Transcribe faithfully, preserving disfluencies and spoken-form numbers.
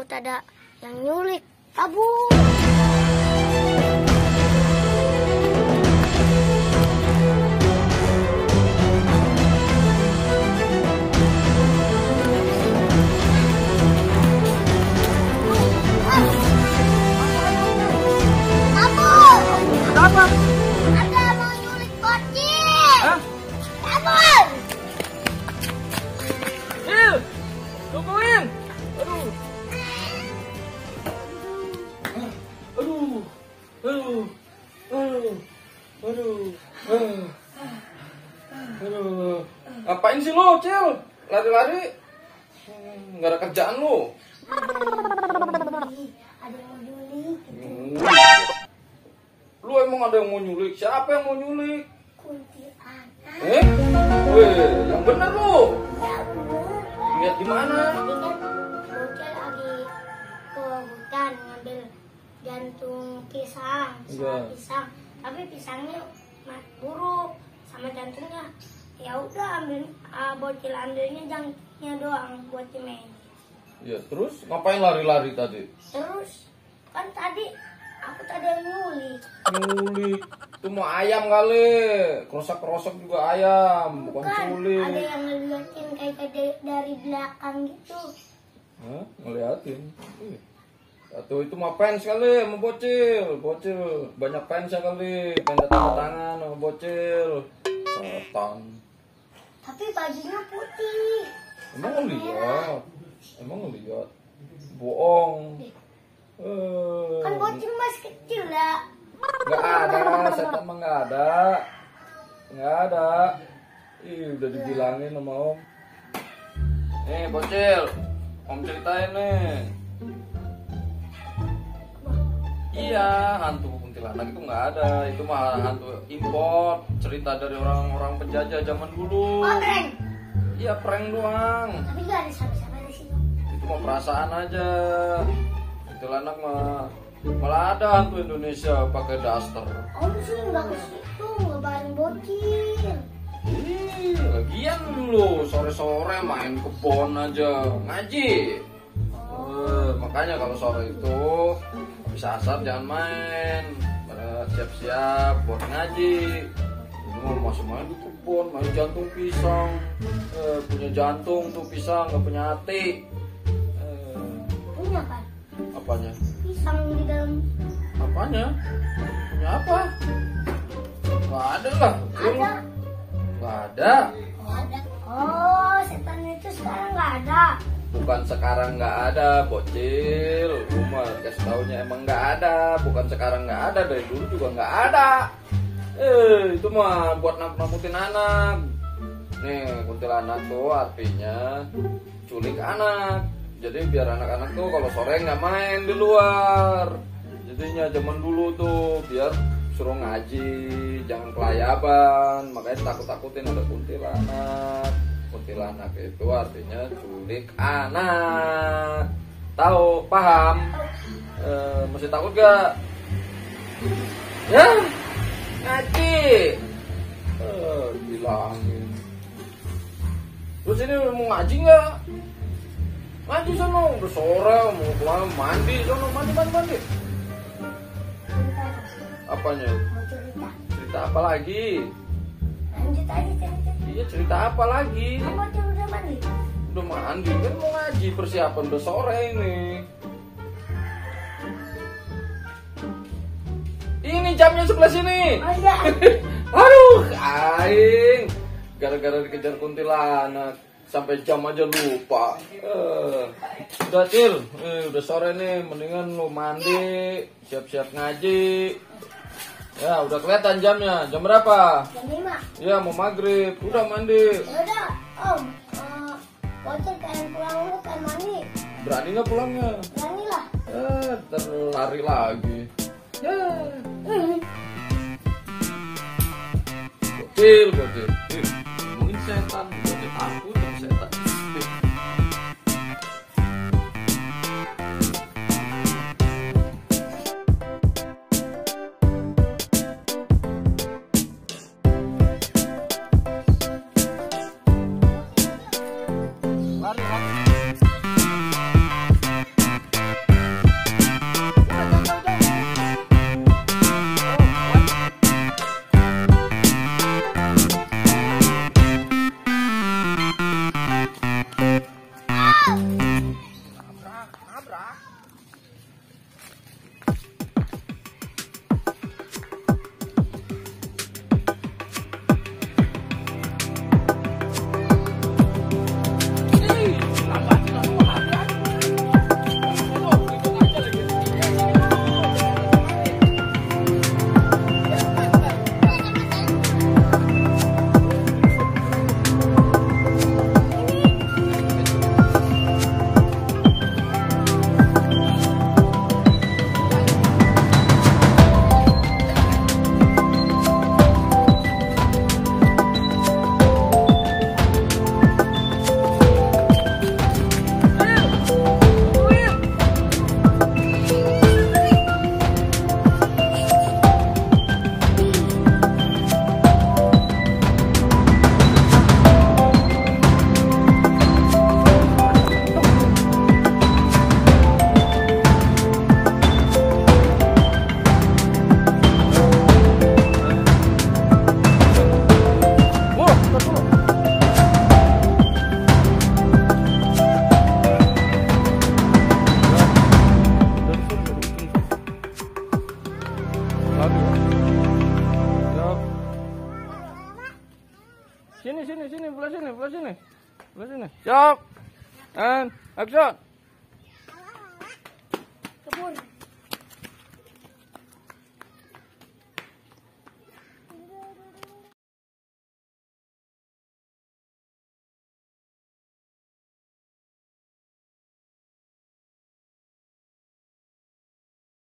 takut ada yang nyulik. Kabur. Apa? Ada mau nyulik bocil. Hah? Kabur. Il, tungguin. Aduh. Aduh. Aduh. Aduh. Aduh. Aduh. Aduh. Ngapain sih lo, Cil? Lari-lari? Hmm, nggak ada kerjaan lo. Ada yang mau nyulik. Hmm. Lu emang ada yang mau nyulik? Siapa yang mau nyulik? Kuntilanak. Eh? Weh, yang bener lu. Ya bener. Lihat di mana? Tadi kan bocil lagi ke hutan ngambil jantung pisang, Iya. sama pisang. Tapi pisangnya ma- buruk sama jantungnya. Ya udah ambil uh, bocil ambilnya jantungnya doang buat dimain. Ya, terus ngapain lari-lari tadi? Terus kan tadi aku tadi yang nyulik. Nyulik. Itu mau ayam kali. Kerosak-kerosak juga ayam, bukan Bukan, culik. ada yang ngeliatin kayak dari, dari belakang gitu. Hah? Ngeliatin. Ih. Satu itu mah fans kali sama bocil. Bocil banyak fans kali. Pengen datang tangan sama bocil. Setan. Tapi bajunya putih. Emang ngeliat? Emang ngeliat? Bohong. Eh. Kan bocil masih kecil ya. Nggak ada, setan mah nggak ada. Nggak ada. Ih, udah dibilangin sama om. Nih, bocil. Om ceritain nih. Iya, hantu kuntilanak itu nggak ada. Itu mah hantu import. Cerita dari orang-orang penjajah zaman dulu. Oh, prank. Iya, prank doang. Tapi gak ada siapa-siapa di sini. Itu mah perasaan aja. Kuntilanak mah malah ada hantu Indonesia pakai daster. Om sih nggak ke situ, nggak bareng bocil. Ih, lagian lu sore-sore main kebon aja ngaji. Eh, makanya kalau sore itu habis asar jangan main, pada siap-siap buat ngaji. Ini mau masuk main di kebon, main jantung pisang. Eh, punya jantung tuh pisang, nggak punya hati. Eh, Punya kan? apanya? Pisang di dalam. Apanya? Punya apa? Nggak ada lah. Ada. Nggak ada. Oh, ada. Oh, setan itu sekarang nggak ada. Bukan sekarang nggak ada, bocil. Umar kasih taunya emang nggak ada. Bukan sekarang nggak ada, dari dulu juga nggak ada. Eh, itu mah buat nakut-nakutin anak. Nih, kuntilanak tuh artinya culik anak. Jadi biar anak-anak tuh kalau sore nggak main di luar. Jadinya zaman dulu tuh biar suruh ngaji, jangan kelayaban. Makanya takut-takutin ada kuntilanak. Kuntilanak itu artinya culik anak. Tahu, paham? E, masih takut gak? Ya, ngaji. Eh, bilangin. Terus ini mau ngaji nggak? Ngaji sono, udah sore mau pulang mandi sono, mandi mandi mandi. Apanya? Mau cerita. Cerita apa lagi? Lanjut aja cerita. Iya, cerita apa lagi? Kan bocil udah mandi. Udah mandi kan mau ngaji, persiapan udah sore ini. Ini jamnya sebelah sini. Oh iya. Aduh, aing. Gara-gara dikejar kuntilanak sampai jam aja lupa. Eh, udah Cil, eh, udah sore nih, mendingan lu mandi, siap-siap ngaji. Ya, udah kelihatan jamnya. Jam berapa? Jam lima. Ya, mau maghrib. Udah mandi. Ya udah, Om. Uh, bocil pengen pulang dulu kan mandi. Berani nggak pulangnya? Berani lah. Eh, terlari lagi. Ya. Bocil, bocil. Ih, ngomongin setan. Bocil takut sama setan. Ih. Lari, lari. Sini, sini, sini, belah sini, belah sini. Belah sini. Siap. And action.